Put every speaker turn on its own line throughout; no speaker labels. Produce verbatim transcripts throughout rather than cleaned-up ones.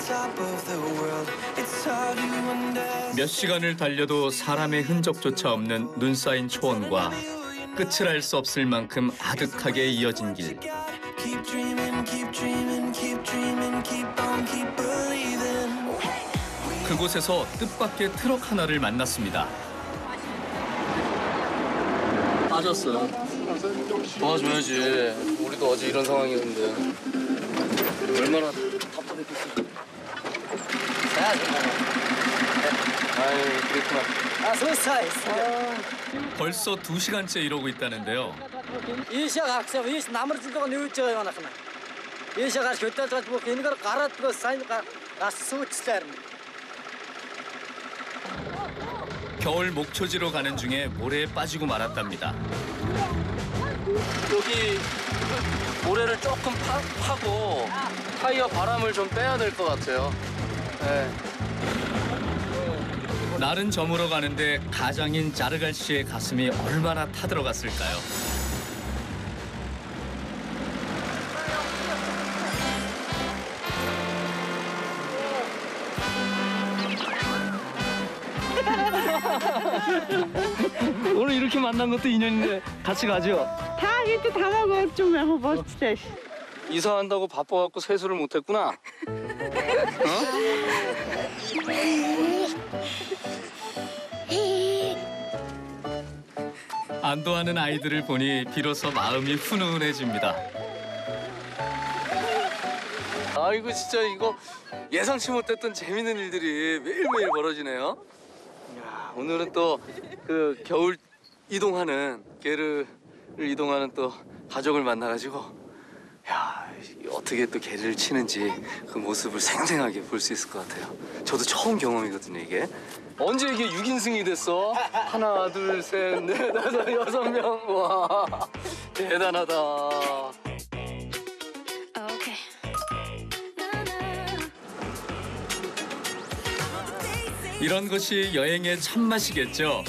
몇 시간을 달려도 사람의 흔적조차 없는 눈 쌓인 초원과 끝을 알 수 없을 만큼 아득하게 이어진 길. 그곳에서 뜻밖의 트럭 하나를 만났습니다.
빠졌어요. 도와줘야지. 우리도 어제 이런 상황이었는데. 얼마나 답답했겠어. 아유, 그랬구나.
아, 소사이.
벌써 두 시간째 이러고 있다는데요.
이시가 학생, 이시 남을 진도가 누우죠, 하나 하나. 이시가 교대 가지고 뭐 이런 걸 갈아뜨고 사이니까 가서 쓰고
겨울 목초지로 가는 중에 모래에 빠지고 말았답니다.
여기 모래를 조금 파, 파고 타이어 바람을 좀 빼야 될 것 같아요. 네.
날은 저물어 가는데 가장인 자르갈 씨의 가슴이 얼마나 타들어갔을까요?
오늘 이렇게 만난 것도 인연인데 같이 가죠?
다 이렇게 다 먹어 좀 해봐 멋지다.
이사한다고 바빠갖고 세수를 못했구나. 어?
안도하는 아이들을 보니 비로소 마음이 훈훈해집니다.
아이고 진짜 이거 예상치 못했던 재밌는 일들이 매일매일 벌어지네요. 이야, 오늘은 또 그 겨울 이동하는 게르를 이동하는 또 가족을 만나가지고 야 어떻게 또 게르를 치는지 그 모습을 생생하게 볼 수 있을 것 같아요. 저도 처음 경험이거든요 이게. 언제 이게 육 인승이 됐어? 하나 둘 셋 넷 다섯 여섯 명. 와 대단하다.
이런 것이 여행의 참맛이겠죠.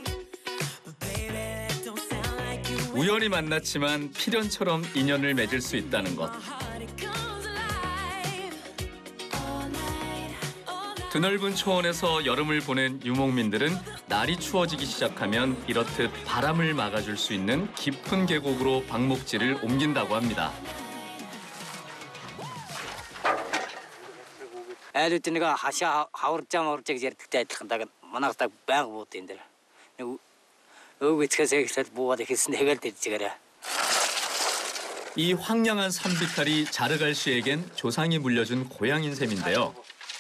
우연히 만났지만 필연처럼 인연을 맺을 수 있다는 것. 드넓은 초원에서 여름을 보낸 유목민들은 날이 추워지기 시작하면 이렇듯 바람을 막아줄 수 있는 깊은 계곡으로 방목지를 옮긴다고 합니다.
애들 때니까 하샤 하우르짱 하우르짱 이제 그때 한다가 만나서 방 못인들. 여기 특해서 뭐가 되겠어 내가 될지 그래.
이 황량한 산비탈이 자르갈 씨에겐 조상이 물려준 고향인 셈인데요.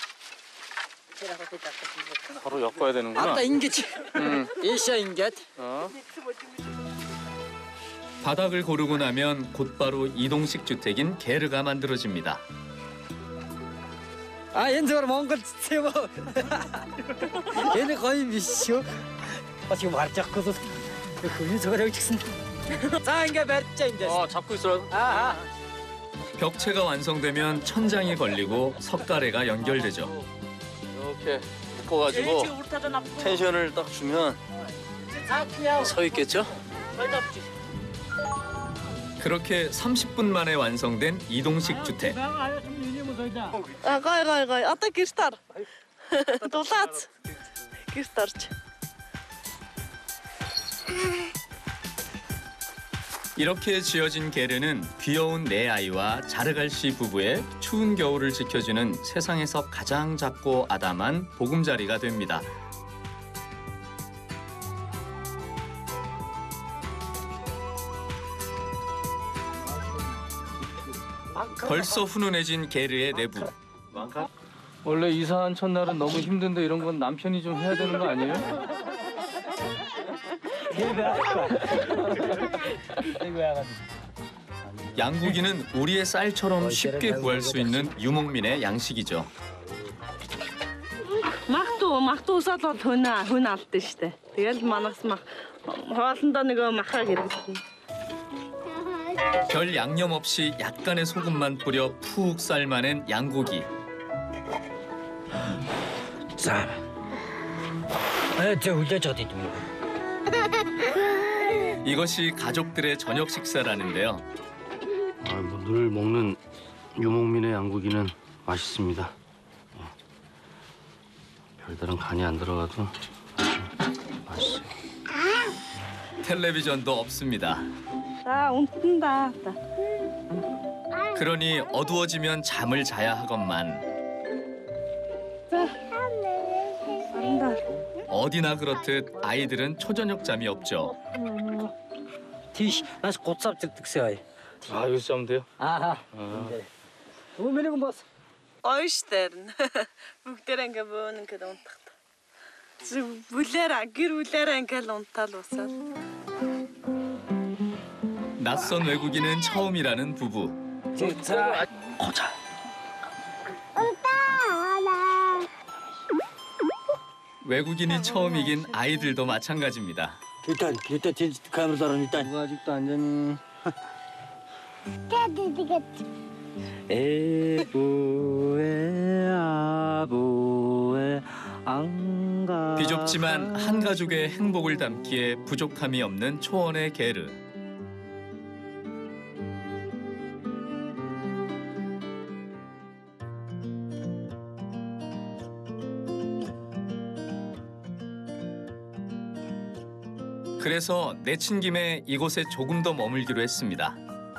바로 엮어야 되는구나.
아따 인게지. 응. 이시야 인게.
어?
바닥을 고르고 나면 곧바로 이동식 주택인 게르가 만들어집니다.
아 연주가 몽골 세워. 얘네 거의 미쇼. 아 지금 말짝거도 그 윤석을 여기 찍습니다. 자 인게 몇
아 잡고 있어.
아하.
벽체가 완성되면 천장이 걸리고 석가래가 연결되죠.
이렇게 묶어가지고 텐션을 딱 주면 서 있겠죠?
그렇게 삼십 분 만에 완성된 이동식 주택.
아 가이 가이 가이 아따 기스타르. 도타츠. 기스타르치.
이렇게 지어진 게르는 귀여운 네 아이와 자르갈 씨 부부의 추운 겨울을 지켜주는 세상에서 가장 작고 아담한 보금자리가 됩니다. 벌써 훈훈해진 게르의 내부.
원래 이사한 첫날은 너무 힘든데 이런 건 남편이 좀 해야 되는 거 아니에요?
양고기는 우리의 쌀처럼 쉽게 구할 수 있는 유목민의 양식이죠.
막도 막도 사다 돈아 혼았대 시대. тэгэл манаас 막 хоолндоо нөгөө махаг хэрэглэсэн.
별 양념 없이 약간의 소금만 뿌려 푹 삶아낸 양고기.
자. 저 울려 어디 있니?
이것이 가족들의 저녁 식사라는데요.
아, 뭐 늘 먹는 유목민의 양고기는 맛있습니다.
별다른 간이 안 들어가도 맛있어.
텔레비전도 없습니다.
자, 온다. 자.
그러니 어두워지면 잠을 자야 하건만
온다.
어디나 그렇듯 아이들은 초저녁 잠이 없죠.
тийш нас гоцав зэрдэг сая.
아 여기서 자면 돼요?
Аа. Өмнө нь бас
Гоё штэр. Бүгдээр ингээ бөөн ингээ унтахта. Бүлээр гэр бүлээр ингээ л унтаал усаад.
낯선 외국인은 처음이라는 부부.
за гоца.
외국인이 처음이긴 아이들도 마찬가지입니다.
일단 일단 진 카메라 일단
누가 아직도 안 자니?
에보에 아보에 안가.
비좁지만 한 가족의 행복을 담기에 부족함이 없는 초원의 게르. 그래서 내친 김에 이곳에 조금 더 머물기로 했습니다.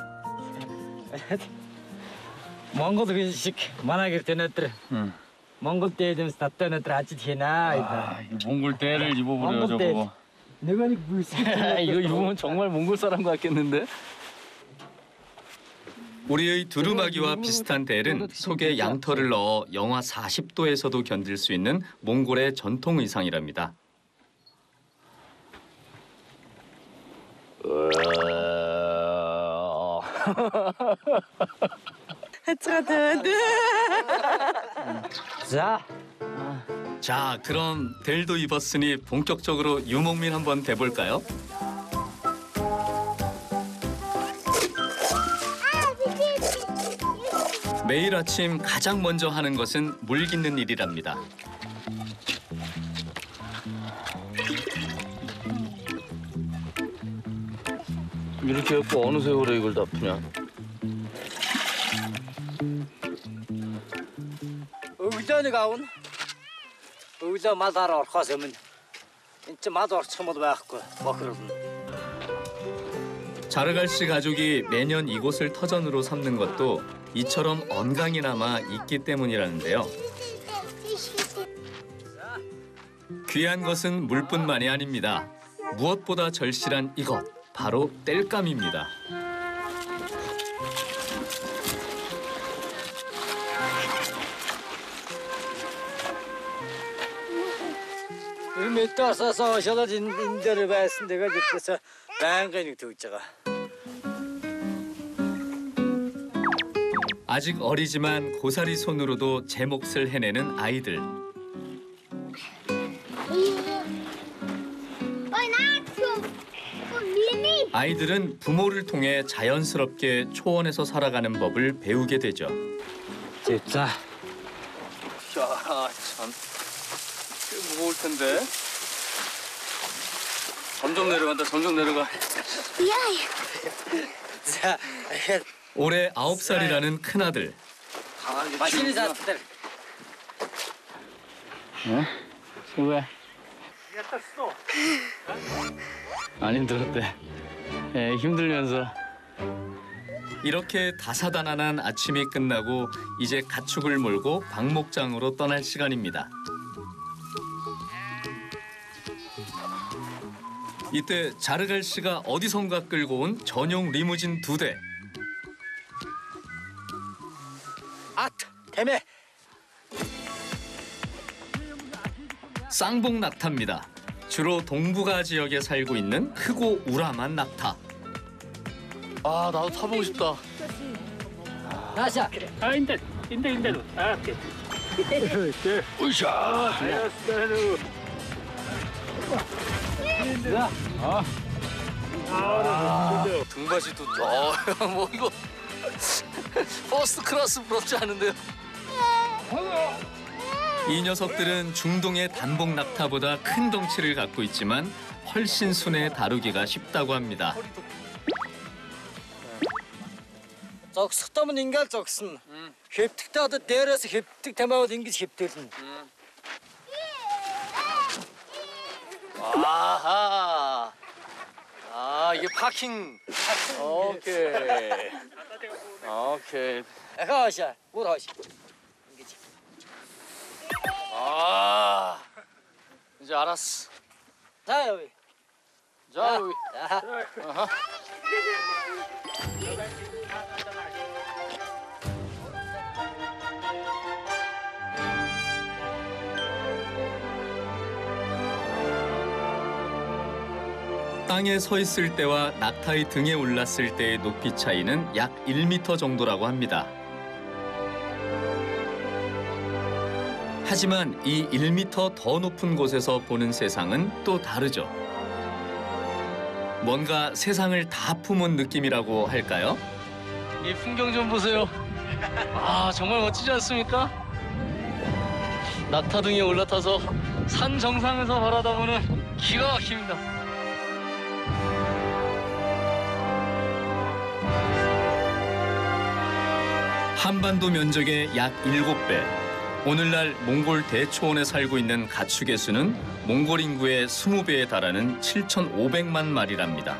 Монгол хүн шиг манай гэрт өнөөдөр Монгол дээлэмс таттай өнөөдөр ажил хийнэ.
아, 이 몽골 때를 입어버려요
몽골 때.
저거.
Нөгөө нэг бүс.
이거 입으면 정말 몽골 사람 같겠는데?
우리의 두루마기와 비슷한 델은 속에 양털을 넣어 영하 사십 도에서도 견딜 수 있는 몽골의 전통 의상이랍니다.
해츠가 돼.
За.
자, 그럼 델도 입었으니 본격적으로 유목민 한번 돼볼까요? 매일 아침 가장 먼저 하는 것은 물 깃는 일이랍니다.
이렇게 해갖고 어느 세월에 이걸 다 푸냐?
Өглөөнийг авна. Өглөө мал орохоос өмнө энэ чинь мал орчих юм бол байхгүй. бохиролно.
자르갈씨 가족이 매년 이곳을 터전으로 삼는 것도 이처럼 언강이 남아 있기 때문이라는데요. 귀한 것은 물뿐만이 아닙니다. 무엇보다 절실한 이것, 바로 땔감입니다.
Мэдээсээс шалаад энэ энэ дээр байсан. Тэгээд итгэсэн байнгын нэг төгж байгаа.
아직 어리지만 고사리 손으로도 제 몫을 해내는 아이들. 아이들은 부모를 통해 자연스럽게 초원에서 살아가는 법을 배우게 되죠.
자.
야, 참. 꽤 무거울 텐데. 점점 내려간다, 점점 내려가.
자.
올해 아홉 살이라는 큰아들.
마시는 자들.
응? 수고해. 안 힘들었대. 예, 힘들면서.
이렇게 다사다난한 아침이 끝나고 이제 가축을 몰고 방목장으로 떠날 시간입니다. 이때 자르갈 씨가 어디선가 끌고 온 전용 리무진 두 대.
아, 대매.
쌍봉 낙타입니다. 주로 동북아 지역에 살고 있는 크고 우람한 낙타.
아, 나도 타보고 싶다.
나샤.
아, 인데, 인데, 인데로. 아, 오케이.
으쌰. 등받이 또, 어, 뭐 이거 퍼스트 클래스 부럽지 않은데요?
이 녀석들은 중동의 단복 낙타보다 큰 덩치를 갖고 있지만 훨씬 순해 다루기가 쉽다고 합니다.
Зогсохдоо мань ингээл зогсно. Хэвтэгтэй одоо дээрээс хэвтэг тамиавал ингэж хэвтэлнэ.
아하. 아 이게 파킹. 오케이. 오케이.
가시야. 뭘 하시?
아 이제 알았어.
자 여기.
자 여기.
자.
아하.
땅에 서 있을 때와 낙타의 등에 올랐을 때의 높이 차이는 약 일 미터 정도라고 합니다. 하지만 이 일 미터 더 높은 곳에서 보는 세상은 또 다르죠. 뭔가 세상을 다 품은 느낌이라고 할까요?
이 풍경 좀 보세요. 아 정말 멋지지 않습니까? 낙타 등에 올라타서 산 정상에서 바라다보는 기가 막힙니다.
한반도 면적의 약 일곱 배. 오늘날 몽골 대초원에 살고 있는 가축의 수는 몽골 인구의 이십 배에 달하는 칠천오백만 마리랍니다.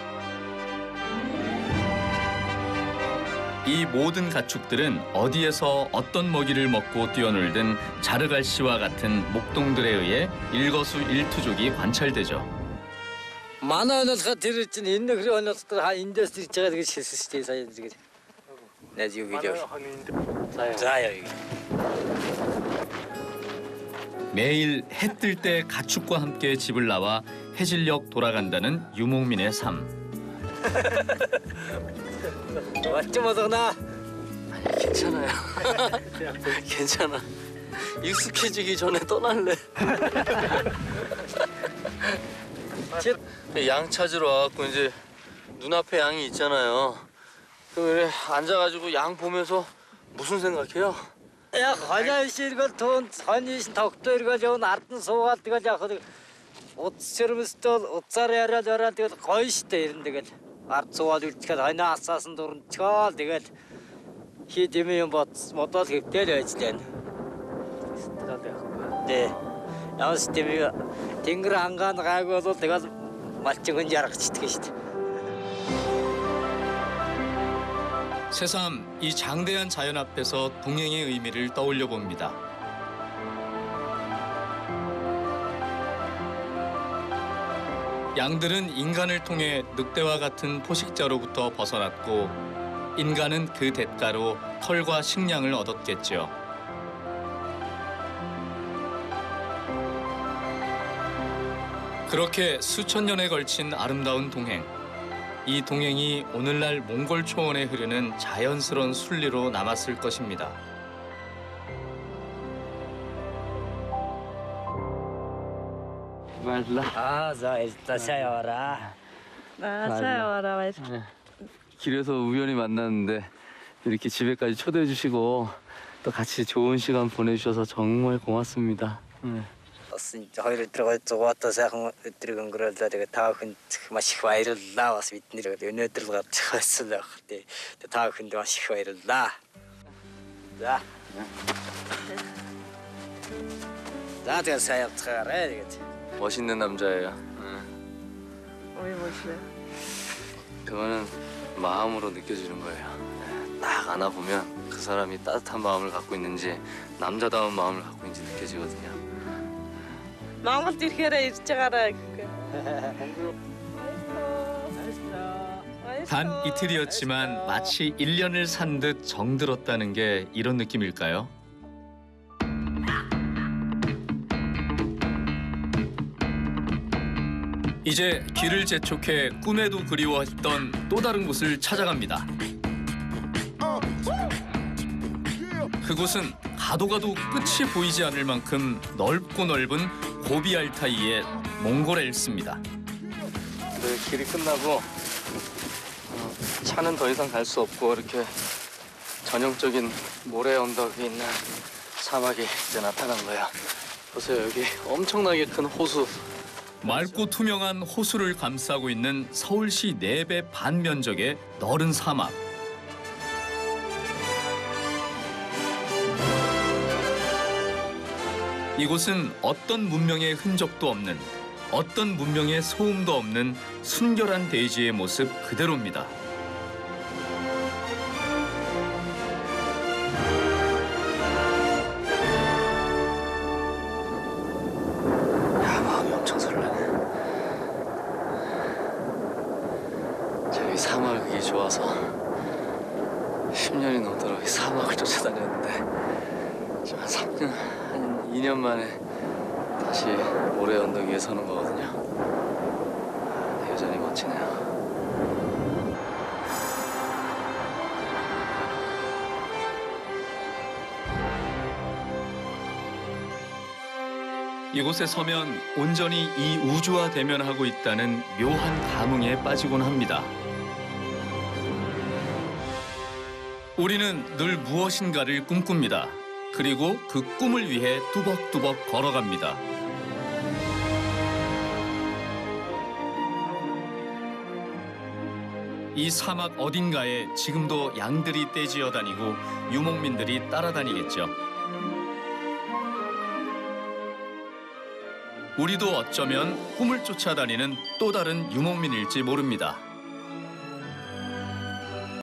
이 모든 가축들은 어디에서 어떤 먹이를 먹고 뛰어놀든 자르갈씨와 같은 목동들에 의해 일거수일투족이 관찰되죠.
만화는 다 들었지. 있는 그래 어느 한 인더스트리 제가 되게 실수시대 사야 되게. 내 지금 위디오. 자 여기.
매일 해 뜰 때 가축과 함께 집을 나와 해질녘 돌아간다는 유목민의 삶.
맞죠 뭐더나?
아니 괜찮아요. 괜찮아. 익숙해지기 전에 떠날래. 양 찾으러 와갖고 이제 눈앞에 양이 있잖아요. 그럼 이렇게 앉아가지고 양 보면서 무슨 생각해요?
야 과자씨 이거 돈 선이신 덕도 이거 저 나쁜 소 같은 거 자꾸 옷 쓰면서 또 옷살이라 저한테 거의 시대 이런데 그 арцувал үлдэхэд хойноосаас нь дурнчгаал тэгээд хий дэмээ юм бод модод хэвтэл байж тань. Тэ. Яас дэмээ тэнгэр ангаан гайг бол тэгээд малчгын жаргачдаг шүү дээ.
새삼 이 장대한 자연 앞에서 동행의 의미를 떠올려 봅니다. 양들은 인간을 통해 늑대와 같은 포식자로부터 벗어났고 인간은 그 대가로 털과 식량을 얻었겠죠. 그렇게 수천 년에 걸친 아름다운 동행. 이 동행이 오늘날 몽골 초원에 흐르는 자연스러운 순리로 남았을 것입니다.
아, 자 일단 샤워라.
나 차여와라 와서.
길에서 우연히 만났는데 이렇게 집에까지 초대해 주시고 또 같이 좋은 시간 보내주셔서 정말 고맙습니다. 네.
бас хоёр өдрөө зугаатаа сайхан өдрийг өнгөрөөлөө тэгээ та бүхэнд маш их баярлалаа бас бидний өнөөдөр л гарч байсан байх тий. Тэгээ та бүхэнд маш их баярлалаа. За. За тэгээ сайн явцгаарай тэгээд.
멋있는 남자예요.
왜 멋있어요?
그거는 마음으로 느껴지는 거예요. 딱 안아보면 그 사람이 따뜻한 마음을 갖고 있는지 남자다운 마음을 갖고 있는지 느껴지거든요.
Монголд ирэхээр ирж байгаарай гэхгүй.
단 이틀이었지만 마치 일 년을 산 듯 정들었다는 게 이런 느낌일까요? 이제 길을 재촉해 꿈에도 그리워했던 또 다른 곳을 찾아갑니다. 그곳은 가도 가도 끝이 보이지 않을 만큼 넓고 넓은 고비 알타이의 몽골 엘스입니다.
네, 길이 끝나고 어, 차는 더 이상 갈 수 없고 이렇게 전형적인 모래 언덕이 있는 사막이 이제 나타난 거예요. 보세요, 여기 엄청나게 큰 호수.
맑고 투명한 호수를 감싸고 있는 서울시 네 배 반 면적의 넓은 사막. 이곳은 어떤 문명의 흔적도 없는 어떤 문명의 소음도 없는 순결한 대지의 모습 그대로입니다.
야, 마음이 엄청 설레네. 제가 이 사막을 그게 좋아서 십 년이 넘도록 이 사막을 쫓아다녔는데 지금 한 삼 년, 한 이 년 만에 다시 모래 언덕 위에 서는 거거든요. 아, 여전히 멋지네요.
이곳에 서면 온전히 이 우주와 대면하고 있다는 묘한 감흥에 빠지곤 합니다. 우리는 늘 무엇인가를 꿈꿉니다. 그리고 그 꿈을 위해 뚜벅뚜벅 걸어갑니다. 이 사막 어딘가에 지금도 양들이 떼지어 다니고 유목민들이 따라다니겠죠. 우리도 어쩌면 꿈을 쫓아다니는 또 다른 유목민일지 모릅니다.